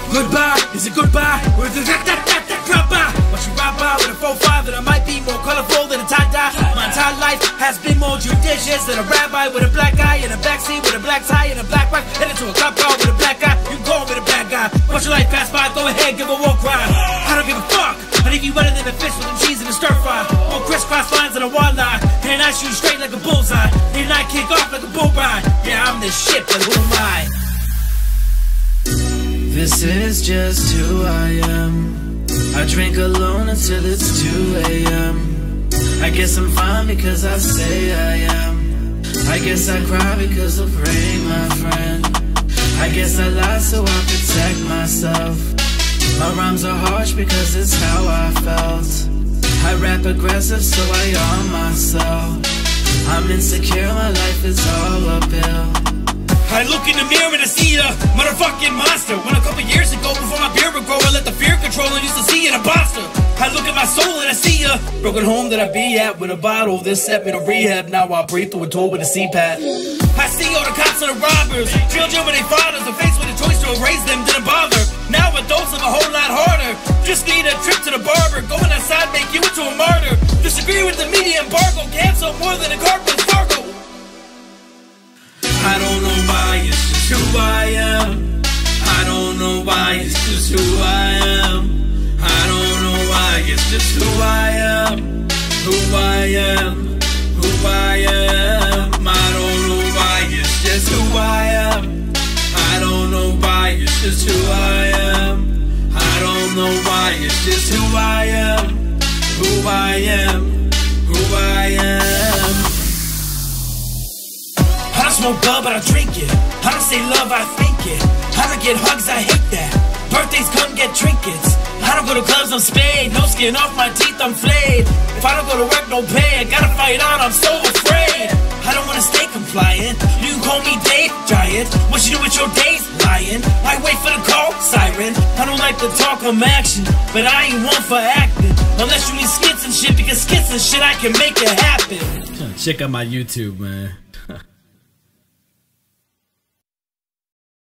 Goodbye, is it goodbye? Or is it goodbye? Watch you ride by with a 4-5 that I might be more colorful than a tie-dye. My entire life has been more judicious than a rabbi with a black eye in a backseat with a black tie and a black wife headed to a cop car with a black guy. You go with a bad guy. Watch your life pass by, go ahead, give a walk ride. I don't give a fuck. I think you better than a fish with some cheese and a stir fry. More crisscross lines than a walleye. And I shoot straight like a bullseye. And I kick off like a bull ride. Yeah, I'm the shit, but who am I? This is just who I am. I drink alone until it's 2 a.m. I guess I'm fine because I say I am. I guess I cry because of rain, my friend. I guess I lie so I protect myself. My rhymes are harsh because it's how I felt. I rap aggressive so I arm myself. I'm insecure, my life is all uphill. I look in the mirror and I see a motherfucking monster. When a couple years ago, before my beard would grow, I let the fear control and used to see an imposter. I look at my soul and I see a broken home that I be at with a bottle. This set me to rehab, now I breathe through a tool with a CPAP. I see all the cops and the robbers, children with their fathers, are faced with a choice to erase them, didn't bother. Now adults live a whole lot harder. Just need a trip to the barber, going outside make you into a martyr. Disagree with the media embargo, cancel more than a carpet Fargo. I don't know why, it's just who I am. I don't know why, it's just who I am. I don't know why, it's just who I am. Who I am, who I am. I don't know why, it's just who I am. I don't know why, it's just who I am. I don't know why, it's just who I am. Who I am, who I am. I don't smoke bud, but I drink it. I don't say love, I think it. I don't get hugs, I hate that. Birthdays come get trinkets. I don't go to clubs, I'm spayed. No skin off my teeth, I'm flayed. If I don't go to work, no pay. I gotta fight on, I'm so afraid. I don't wanna stay compliant. You can call me Dave Giant. What you do with your days? Lying. I wait for the call siren. I don't like to talk, I'm action, but I ain't one for acting. Unless you mean skits and shit, because skits and shit I can make it happen. Check out my YouTube, man.